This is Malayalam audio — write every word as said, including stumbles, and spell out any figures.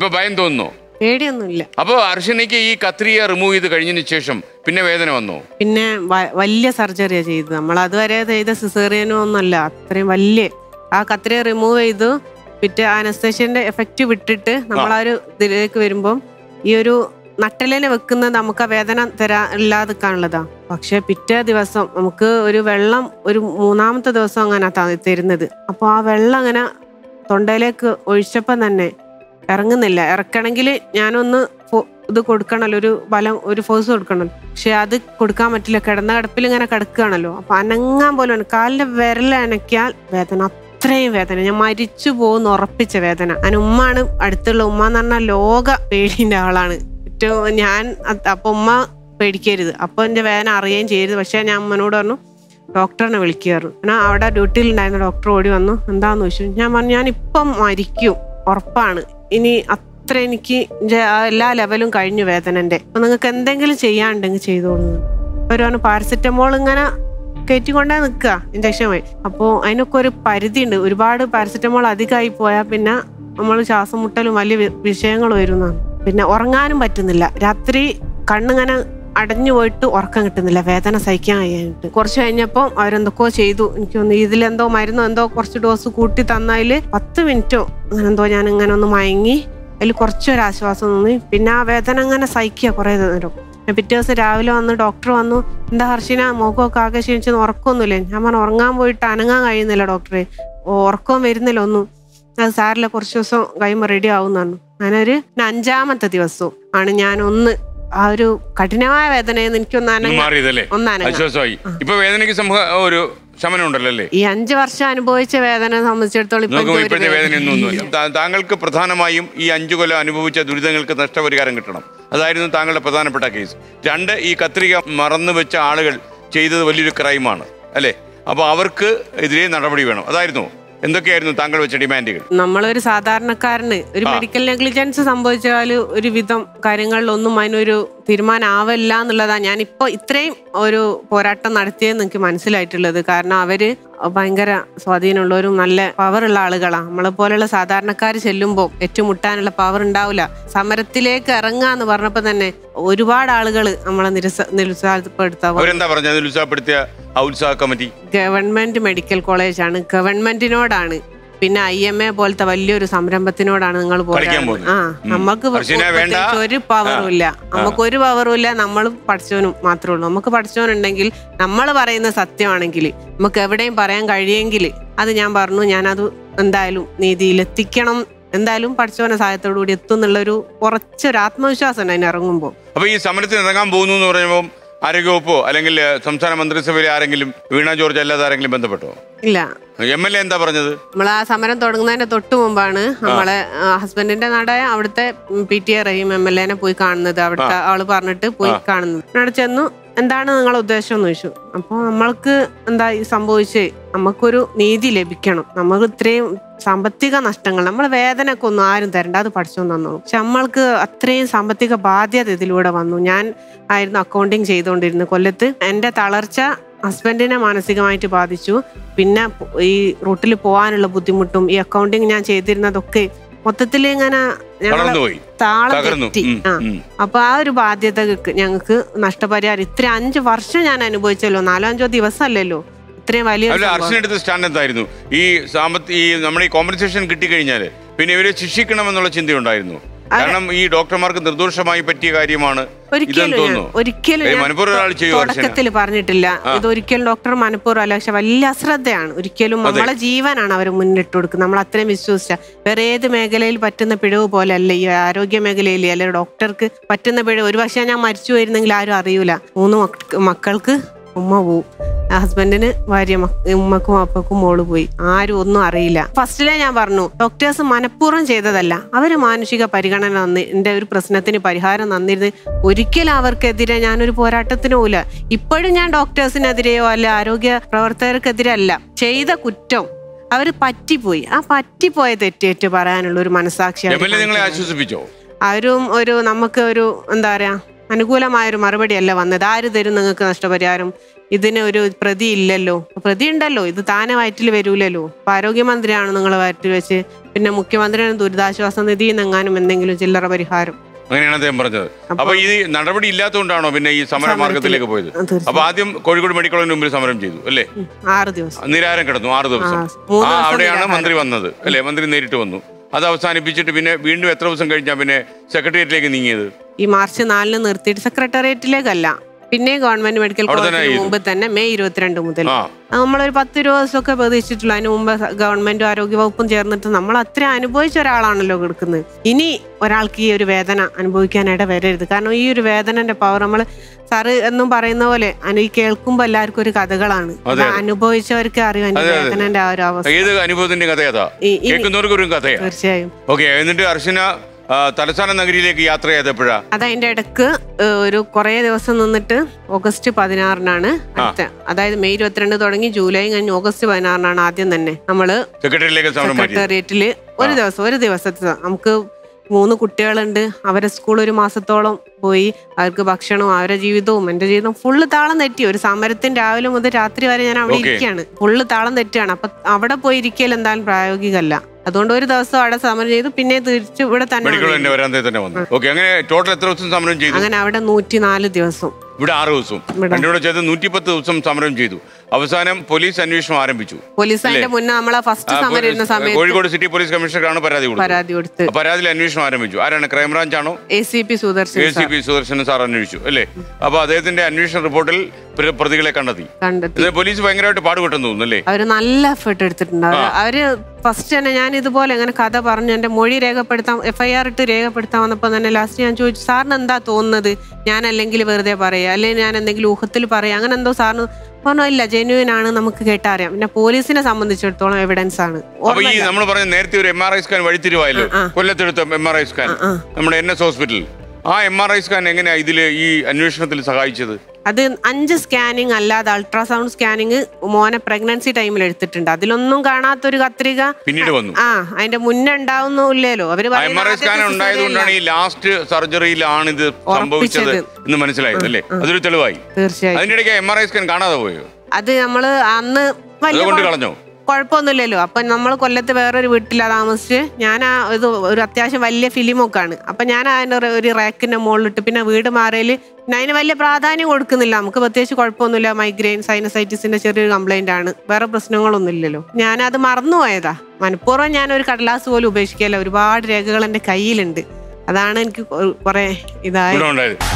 ഇപ്പൊ ഭയം തോന്നുന്നു? പേടിയൊന്നുമില്ല. അപ്പൊ അർച്ചനയ്ക്ക് ഈ കത്രിക റിമൂവ് ചെയ്ത് കഴിഞ്ഞതിന് ശേഷം പിന്നെ വേദന വന്നോ? പിന്നെ വലിയ സർജറിയാ ചെയ്തത്. നമ്മൾ അതുവരെ ചെയ്ത സിസേറിയനോ ഒന്നല്ല, അത്രയും വലിയ. ആ കത്രിക റിമൂവ് ചെയ്തു, പിറ്റേ അനസ്തേഷ്യന്റെ എഫക്റ്റ് വിട്ടിട്ട് നമ്മൾ ആ ഒരു ഇതിലേക്ക് വരുമ്പം ഈ ഒരു നട്ടലിനെ വെക്കുന്നത് നമുക്ക് ആ വേദന തരാ ഇല്ലാതിക്കാനുള്ളതാ. പക്ഷെ പിറ്റേ ദിവസം നമുക്ക് ഒരു വെള്ളം ഒരു മൂന്നാമത്തെ ദിവസം അങ്ങനെ തരുന്നത്. അപ്പോൾ ആ വെള്ളം അങ്ങനെ തൊണ്ടയിലേക്ക് ഒഴിച്ചപ്പം തന്നെ ഇറങ്ങുന്നില്ല. ഇറക്കണമെങ്കിൽ ഞാനൊന്ന് ഇത് കൊടുക്കണമല്ലോ, ഒരു ബലം, ഒരു ഫോഴ്സ് കൊടുക്കണമല്ലോ. പക്ഷെ അത് കൊടുക്കാൻ പറ്റില്ല. കിടന്ന കിടപ്പിൽ ഇങ്ങനെ കിടക്കുകയാണല്ലോ. അപ്പൊ അനങ്ങാൻ പോലും കാലിന്റെ വിരലനക്കിയാൽ വേദന, അത്രയും വേദന. ഞാൻ മരിച്ചു പോകുന്ന ഉറപ്പിച്ച വേദന. അതിന് ഉമ്മാണ് അടുത്തുള്ള ഉമ്മ എന്ന് പറഞ്ഞാൽ ലോക പേടിന്റെ ആളാണ് ഏറ്റവും. ഞാൻ അപ്പൊ ഉമ്മ പേടിക്കരുത്, അപ്പൊ എന്റെ വേദന അറിയുകയും ചെയ്യരുത്. പക്ഷെ ഞാൻ അമ്മനോട് പറഞ്ഞു ഡോക്ടറിനെ വിളിക്കായിരുന്നു. ഞാൻ അവിടെ ഡ്യൂട്ടിയിൽ ഉണ്ടായിരുന്ന ഡോക്ടർ ഓടി വന്നു, എന്താന്ന് ചോദിച്ചു. ഞാൻ പറഞ്ഞു ഞാൻ ഇപ്പം മരിക്കും ഉറപ്പാണ്, ഇനി അത്ര എനിക്ക് എല്ലാ ലെവലും കഴിഞ്ഞു വേദനന്റെ, അപ്പൊ നിങ്ങൾക്ക് എന്തെങ്കിലും ചെയ്യാനുണ്ടെങ്കിൽ ചെയ്തോളൂ. ഒരു പറഞ്ഞു പാരസെറ്റമോൾ ഇങ്ങനെ കയറ്റിക്കൊണ്ടേ നിൽക്കുക ഇഞ്ചക്ഷൻ വഴി. അപ്പോൾ അതിനൊക്കെ ഒരു പരിധി ഉണ്ട്. ഒരുപാട് പാരസെറ്റമോൾ അധികമായി പോയാൽ പിന്നെ നമ്മൾ ശ്വാസം മുട്ടലും വലിയ വിഷയങ്ങൾ വരുന്നതാണ്. പിന്നെ ഉറങ്ങാനും പറ്റുന്നില്ല. രാത്രി കണ്ണിങ്ങനെ അടഞ്ഞു പോയിട്ട് ഉറക്കം കിട്ടുന്നില്ല, വേദന സഹിക്കാൻ കഴിയാനിട്ട്. കുറച്ച് കഴിഞ്ഞപ്പോൾ അവരെന്തൊക്കെയോ ചെയ്തു. എനിക്ക് തോന്നുന്നു ഇതിലെന്തോ മരുന്നോ എന്തോ കുറച്ച് ഡോസ് കൂട്ടി തന്നതിൽ പത്ത് മിനിറ്റോ അങ്ങനെ എന്തോ ഞാൻ ഇങ്ങനെ ഒന്ന് മയങ്ങി. അതിൽ കുറച്ചൊരാശ്വാസം തോന്നി. പിന്നെ ആ വേദന അങ്ങനെ സഹിക്കുക കുറേ നേരം. പിറ്റേ ദിവസം രാവിലെ വന്ന് ഡോക്ടർ വന്നു, എന്താ ഹർഷിന മുഖമൊക്കെ ആകെ ക്ഷീണിച്ചെന്ന്, ഉറക്കമൊന്നുമില്ലേ? ഞാൻ പറഞ്ഞു ഉറങ്ങാൻ പോയിട്ട് അനങ്ങാൻ കഴിയുന്നില്ല ഡോക്ടറെ, ഉറക്കം വരുന്നില്ല ഒന്നും. അത് സാരില്ല, കുറച്ച് ദിവസം കഴിയുമ്പോൾ റെഡി ആവുന്നതാണ്. അങ്ങനൊരു അഞ്ചാമത്തെ ദിവസവും ആണ് ഞാൻ ഒന്ന് ആ ഒരു കഠിനമായ വേദനയെന്ന് എനിക്കൊന്ന് ഒന്നനങ്ങി. ഈ അഞ്ചു വർഷം അനുഭവിച്ച വേദന സംബന്ധിച്ചിടത്തോളം താങ്കൾക്ക് പ്രധാനമായും ഈ അഞ്ചു കൊല്ലം അനുഭവിച്ച ദുരിതങ്ങൾക്ക് നഷ്ടപരിഹാരം കിട്ടണം. അതായിരുന്നു താങ്കളുടെ പ്രധാനപ്പെട്ട കേസ്. രണ്ട്, ഈ കത്രിക മറന്നു വെച്ച ആളുകൾ ചെയ്തത് വലിയൊരു ക്രൈമാണ് അല്ലേ? അപ്പൊ അവർക്ക് എതിരെ നടപടി വേണം. അതായിരുന്നു എന്തൊക്കെയായിരുന്നു താങ്കൾ വെച്ച ഡിമാൻഡുകൾ? നമ്മളൊരു സാധാരണക്കാരന് ഒരു മെഡിക്കൽ നെഗ്ലിജൻസ് സംഭവിച്ചാൽ ഒരു വിധം കാര്യങ്ങളിലൊന്നും അതിനൊരു തീരുമാനം ആവില്ല എന്നുള്ളതാണ് ഞാനിപ്പോൾ ഇത്രയും ഒരു പോരാട്ടം നടത്തിയെന്ന് എനിക്ക് മനസ്സിലായിട്ടുള്ളത്. കാരണം അവര് ഭയങ്കര സ്വാധീനമുള്ളവരും നല്ല പവറുള്ള ആളുകളാണ്. നമ്മളെ പോലെയുള്ള സാധാരണക്കാർ ചെല്ലുമ്പോൾ ഏറ്റുമുട്ടാനുള്ള പവർ ഉണ്ടാവില്ല. സമരത്തിലേക്ക് ഇറങ്ങുക എന്ന് പറഞ്ഞപ്പോൾ തന്നെ ഒരുപാട് ആളുകൾ നമ്മളെ നിരുത്സ നിരുത്സാഹപ്പെടുത്താൻ. ഗവൺമെന്റ് മെഡിക്കൽ കോളേജാണ്, ഗവൺമെന്റിനോടാണ്, പിന്നെ ഐ എം എ പോലത്തെ വലിയൊരു സംരംഭത്തിനോടാണ് നിങ്ങൾ പോകുന്നത്. ആ നമുക്ക് ഒരു പവറും ഇല്ല, നമുക്കൊരു പവറും ഇല്ല. നമ്മൾ പഠിച്ചവനും മാത്രമേ ഉള്ളൂ. നമുക്ക് പഠിച്ചവനുണ്ടെങ്കിൽ നമ്മൾ പറയുന്ന സത്യമാണെങ്കിൽ നമുക്ക് എവിടെയും പറയാൻ കഴിയെങ്കിൽ അത് ഞാൻ പറഞ്ഞു, ഞാനത് എന്തായാലും നീതിയിലെത്തിക്കണം, എന്തായാലും പഠിച്ചവനെ സഹായത്തോടു കൂടി എത്തും എന്നുള്ളൊരു കുറച്ചൊരു ആത്മവിശ്വാസം ഉണ്ട് അതിന് ഇറങ്ങുമ്പോൾ. അപ്പൊ ഈ സമരത്തിന് ഇറങ്ങാൻ പോകുന്നു എന്ന് പറയുമ്പോൾ ആരോഗ്യവകുപ്പോ അല്ലെങ്കിൽ സംസ്ഥാന മന്ത്രിസഭയിലെ ആരെങ്കിലും, വീണ ജോർജ് അല്ലാതെ ആരെങ്കിലും ബന്ധപ്പെട്ടോ? ഇല്ല. എം എൽ എ എന്താ പറഞ്ഞത്? നമ്മൾ ആ സമരം തുടങ്ങുന്നതിന്റെ തൊട്ട് മുമ്പാണ് നമ്മളെ ഹസ്ബൻഡിന്റെ നാടായ അവിടുത്തെ P T A Rahim M L A പോയി കാണുന്നത്. അവിടുത്തെ ആള് പറഞ്ഞിട്ട് പോയി കാണുന്നത്. അവിടെ ചെന്നു എന്താണ് നിങ്ങളെ ഉദ്ദേശം എന്ന് ചോദിച്ചു. അപ്പോൾ നമ്മൾക്ക് എന്താ ഈ സംഭവിച്ചേ, നമുക്കൊരു നീതി ലഭിക്കണം. നമുക്ക് ഇത്രയും സാമ്പത്തിക നഷ്ടങ്ങൾ, നമ്മളെ വേദനയൊക്കെ ഒന്നും ആരും തരണ്ട, അത് പഠിച്ചോന്ന് തന്നു. പക്ഷെ നമ്മൾക്ക് അത്രയും സാമ്പത്തിക ബാധ്യത ഇതിലൂടെ വന്നു. ഞാൻ ആയിരുന്നു അക്കൗണ്ടിങ് ചെയ്തുകൊണ്ടിരുന്നത് കൊല്ലത്ത്. എൻ്റെ തളർച്ച ഹസ്ബൻഡിനെ മാനസികമായിട്ട് ബാധിച്ചു. പിന്നെ ഈ റൂട്ടിൽ പോകാനുള്ള ബുദ്ധിമുട്ടും ഈ അക്കൗണ്ടിങ് ഞാൻ ചെയ്തിരുന്നതൊക്കെ മൊത്തത്തിൽ ഇങ്ങനെ താളം തെറ്റി. ആ അപ്പൊ ആ ഒരു ബാധ്യത ഞങ്ങൾക്ക് നഷ്ടപരിഹാരം ഇത്ര അഞ്ചു വർഷം ഞാൻ അനുഭവിച്ചല്ലോ, നാലോ അഞ്ചോ ദിവസം അല്ലല്ലോ, ഇത്രയും വലിയ. സ്റ്റാൻഡ് എന്തായിരുന്നു ഈ സാമ്പത്തിക ഈ നമ്മുടെ ഈ കോമ്പൻസേഷൻ കിട്ടിക്കഴിഞ്ഞാല് പിന്നെ ഇവരെ ശിക്ഷിക്കണമെന്നുള്ള ചിന്തയുണ്ടായിരുന്നു? കാരണം ഈ ഡോക്ടർമാർക്ക് നിർദോഷമായി പറ്റിയ കാര്യമാണ്. തുടക്കത്തിൽ പറഞ്ഞിട്ടില്ല ഇത് ഒരിക്കലും ഡോക്ടർ മനഃപൂർവ്വം അല്ല, പക്ഷെ വലിയ അശ്രദ്ധയാണ്. ഒരിക്കലും നമ്മളെ ജീവനാണ് അവർ മുന്നിട്ട് കൊടുക്കുന്നത്. നമ്മൾ അത്രയും വിശ്വസിച്ച വേറെ ഏത് മേഖലയിൽ പറ്റുന്ന പിഴവ് പോലെ അല്ല ഈ ആരോഗ്യ മേഖലയിൽ അല്ലെങ്കിൽ ഡോക്ടർക്ക് പറ്റുന്ന പിഴവ്. ഒരു പക്ഷേ ഞാൻ മരിച്ചു പോയിരുന്നെങ്കിൽ ആരും അറിയൂല. മൂന്ന് മക്കൾക്ക് ഉമ്മ പോവും, ഹസ്ബൻഡിന് ഭാര്യ, ഉമ്മക്കും അപ്പക്കും മോള് പോയി, ആരും ഒന്നും അറിയില്ല. ഫസ്റ്റിലെ ഞാൻ പറഞ്ഞു ഡോക്ടേഴ്സ് മനഃപൂർവ്വം ചെയ്തതല്ല, അവര് മാനുഷിക പരിഗണന തന്നി എന്റെ ഒരു പ്രശ്നത്തിന് പരിഹാരം തന്നിരുന്നത്. ഒരിക്കലും അവർക്കെതിരെ ഞാനൊരു പോരാട്ടത്തിനോ ഇല്ല. ഇപ്പോഴും ഞാൻ ഡോക്ടേഴ്സിനെതിരെയോ അല്ല ആരോഗ്യ പ്രവർത്തകർക്കെതിരെ അല്ല. ചെയ്ത കുറ്റം അവര് പറ്റിപ്പോയി, ആ പറ്റിപ്പോയ തെറ്റേറ്റ് പറയാനുള്ള ഒരു മനസാക്ഷിയാണ്. അവരും ഒരു നമുക്ക് ഒരു എന്താ പറയാ അനുകൂലമായൊരു മറുപടി അല്ല വന്നത്. ആര് തരും നിങ്ങൾക്ക് നഷ്ടപരിഹാരം? ഇതിന് ഒരു പ്രതി ഇല്ലല്ലോ, പ്രതി ഉണ്ടല്ലോ, ഇത് താനെ വയറ്റിൽ വരൂലല്ലോ. അപ്പൊ ആരോഗ്യമന്ത്രിയാണ് നിങ്ങൾ വയറ്റിൽ വെച്ച്, പിന്നെ മുഖ്യമന്ത്രിയാണ് ദുരിതാശ്വാസ നിധി എന്നെങ്ങാനും എന്തെങ്കിലും ചില്ലറ പരിഹാരം. അങ്ങനെയാണ് അദ്ദേഹം പറഞ്ഞത്. അപ്പൊ ഈ നടപടി ഇല്ലാത്തതുകൊണ്ടാണോ പിന്നെ ഈ സമരമാർഗത്തിലേക്ക് പോയത്? അപ്പൊ ആദ്യം കോഴിക്കോട് മെഡിക്കൽ കോളേജിന് മുമ്പിൽ സമരം ചെയ്തു അല്ലേ? ആറ് ദിവസം നിരാഹാരം കിടന്നു, ആറ് ദിവസം. ആ അവിടെയാണ് മന്ത്രി വന്നത് അല്ലേ? മന്ത്രി നേരിട്ട് വന്നു. അത് അവസാനിപ്പിച്ചിട്ട് പിന്നെ വീണ്ടും എത്ര ദിവസം കഴിഞ്ഞാൽ പിന്നെ സെക്രട്ടേറിയറ്റിലേക്ക് നീങ്ങിയത്? ഈ മാർച്ച് നാലിന് നിർത്തിയിട്ട് സെക്രട്ടേറിയറ്റിലേക്കല്ല, പിന്നെ ഗവൺമെന്റ് മെഡിക്കൽ കോളേജിന് മുമ്പ് തന്നെ മെയ് ഇരുപത്തിരണ്ട് മുതൽ നമ്മളൊരു പത്ത് ഇരുപത് ദിവസമൊക്കെ പ്രതീക്ഷിച്ചിട്ടുള്ളൂ. അതിന് മുമ്പ് ഗവൺമെന്റും ആരോഗ്യ വകുപ്പും ചേർന്നിട്ട് നമ്മൾ അത്ര അനുഭവിച്ച ഒരാളാണല്ലോ കൊടുക്കുന്നത്. ഇനി ഒരാൾക്ക് ഈ ഒരു വേദന അനുഭവിക്കാനായിട്ട് വരരുത്. കാരണം ഈ ഒരു വേദനന്റെ പവർ നമ്മൾ സാറ് എന്നും പറയുന്ന പോലെ ഈ കേൾക്കുമ്പോ എല്ലാവർക്കും ഒരു കഥകളാണ്, അനുഭവിച്ചവർക്ക് അറിയാം വേദനന്റെ ആ ഒരു അവസ്ഥ. ഏത് അനുഭവത്തിന്റെ കഥയാ? തീർച്ചയായും. ഓക്കെ, എന്നിട്ട് അർച്ചന തലസ്ഥാന നഗരിയിലേക്ക് യാത്ര ചെയ്തപ്പോഴാ? അത് അതിന്റെ ഇടക്ക് ഒരു കുറെ ദിവസം നിന്നിട്ട് ഓഗസ്റ്റ് പതിനാറിനാണ് അടുത്ത, അതായത് മെയ് ഇരുപത്തിരണ്ട് തുടങ്ങി ജൂലൈ കഴിഞ്ഞ് ഓഗസ്റ്റ് പതിനാറിനാണ് ആദ്യം തന്നെ നമ്മള് സെക്രട്ടേറിയറ്റില് ഒരു ദിവസം ഒരു ദിവസത്തെ നമുക്ക് മൂന്ന് കുട്ടികളുണ്ട്. അവരെ സ്കൂൾ ഒരു മാസത്തോളം പോയി. അവർക്ക് ഭക്ഷണവും അവരുടെ ജീവിതവും എന്റെ ജീവിതവും ഫുള്ള് താളം തെറ്റി. ഒരു സമരത്തിന് രാവിലെ മുതൽ രാത്രി വരെ ഞാൻ അവിടെ ഇരിക്കുകയാണ്. ഫുള്ള് താളം തെറ്റുകയാണ്. അപ്പൊ അവിടെ പോയി ഇരിക്കൽ എന്തായാലും പ്രായോഗികമല്ല. അതുകൊണ്ട് ഒരു ദിവസം അവിടെ സമരം ചെയ്തു, പിന്നെ തിരിച്ചു ഇവിടെ തന്നെ. അങ്ങനെ അവിടെ നൂറ്റിനാല് ദിവസം, ഇവിടെ ആറ് ദിവസവും നൂറ്റിപ്പത്ത് ദിവസം സമരം ചെയ്തു. അവസാനം പോലീസ് അന്വേഷണം ആരംഭിച്ചു. പോലീസ് അതിന്റെ മുന്നേ നമ്മളെ ഫസ്റ്റ് സമരം ഇരുന്ന സമയത്ത് കോഴിക്കോട് സിറ്റി പോലീസ് കമ്മീഷണറാണ് പരാതി പരാതി കൊടുത്ത് പരാതിയിൽ അന്വേഷണം ആരംഭിച്ചു. ആരാണ്? ക്രൈംബ്രാഞ്ച് ആണോ? A C P Sudarshan A C P Sudarshan sir അന്വേഷിച്ചു അല്ലേ? അപ്പൊ അദ്ദേഹത്തിന്റെ അന്വേഷണ റിപ്പോർട്ടിൽ പ്രതികളെ കണ്ടെത്തി. കണ്ടെത്തി പോലീസ് ഭയങ്കരമായിട്ട് പാടുപെട്ടെന്ന് തോന്നുന്നു അല്ലേ? അവര് നല്ല എഫേർട്ട് എടുത്തിട്ടുണ്ട്. അവര് ഫസ്റ്റ് തന്നെ ഞാൻ ഇതുപോലെ അങ്ങനെ കഥ പറഞ്ഞു എന്റെ മൊഴി രേഖപ്പെടുത്താൻ എഫ് ഐ ആർ ഇട്ട് രേഖപ്പെടുത്താൻ വന്നപ്പോ തന്നെ ലാസ്റ്റ് ഞാൻ ചോദിച്ചു, സാറിന് എന്താ തോന്നുന്നത്? ഞാൻ അല്ലെങ്കിൽ വെറുതെ പറയാ, അല്ലെങ്കിൽ ഞാൻ എന്തെങ്കിലും ഊഹത്തിൽ പറയാം, അങ്ങനെ എന്തോ സാറിന് പറഞ്ഞോ? ഇല്ല, ജെന്യുവൻ ആണ്, നമുക്ക് കേട്ടറിയാം. പിന്നെ പോലീസിനെ സംബന്ധിച്ചിടത്തോളം എവിഡൻസ് ആണ്. നമ്മൾ പറഞ്ഞ നേരത്തെ ഒരു എം ആർ ഐ സ്കാൻ വഴിത്തിരിവായല്ലോ, കൊല്ലത്തെടുത്ത എം ആർ ഐ സ്കാൻ നമ്മുടെ എൻ എസ് ഹോസ്പിറ്റലിൽ. ആ എം ആർ ഐ സ്കാൻ എങ്ങനെയാ ഇതില് ഈ അന്വേഷണത്തിൽ സഹായിച്ചത്? അത് അഞ്ച് സ്കാനിങ് അല്ലാതെ അൾട്രാസൗണ്ട് സ്കാനിങ് മോനെ പ്രഗ്നൻസി ടൈമിൽ എടുത്തിട്ടുണ്ട്. അതിലൊന്നും കാണാത്തൊരു കത്രിക പിന്നീട് വന്നു. ആ അതിന്റെ മുന്നേ ഉണ്ടാവുന്നില്ലല്ലോ. അവര് ഈ ലാസ്റ്റ് സർജറിയിലാണ് ഇത് സംഭവിച്ചത് എന്ന് മനസ്സിലായത് അല്ലേ? അതൊരു തെളിവായി. തീർച്ചയായും. അതിനിടയ്ക്ക് എം ആർ ഐ സ്കാൻ കാണാതെ പോയോ? അത് നമ്മള് അന്ന് കളഞ്ഞോ? കുഴപ്പമൊന്നുമില്ലല്ലോ. അപ്പൊ നമ്മൾ കൊല്ലത്ത് വേറൊരു വീട്ടിലാ താമസിച്ച്. ഞാൻ ആ ഇത് ഒരു അത്യാവശ്യം വലിയ ഫിലിമൊക്കെ ആണ്. അപ്പൊ ഞാൻ അതിന്റെ ഒരു റാക്കിന്റെ മുകളിലിട്ട് പിന്നെ വീട് മാറിയല് പിന്നെ അതിന് വലിയ പ്രാധാന്യം കൊടുക്കുന്നില്ല. നമുക്ക് പ്രത്യേകിച്ച് കുഴപ്പമൊന്നുമില്ല. മൈഗ്രെയിൻ സൈനസൈറ്റിസിന്റെ ചെറിയൊരു കംപ്ലൈന്റ് ആണ്, വേറെ പ്രശ്നങ്ങളൊന്നും ഇല്ലല്ലോ. ഞാനത് മറന്നുപോയതാ. മനഃപൂർവ്വം ഞാൻ ഒരു കടലാസ് പോലും ഉപേക്ഷിക്കല്ല. ഒരുപാട് രേഖകൾ എന്റെ കയ്യിലുണ്ട്. അതാണ് എനിക്ക് കുറെ ഇതായത്.